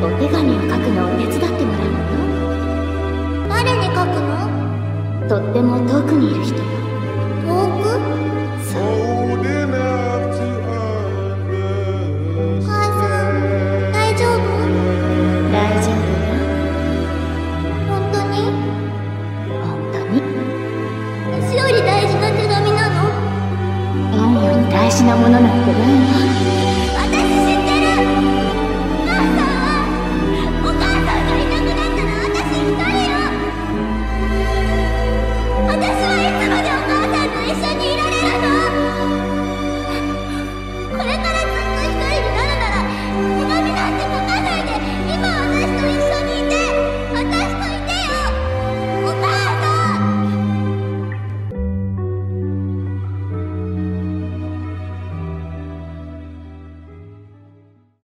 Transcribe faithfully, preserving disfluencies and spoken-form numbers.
お手紙を書くのを手伝ってもらうのよ。 誰に書くの？ とっても遠くにいる人よ。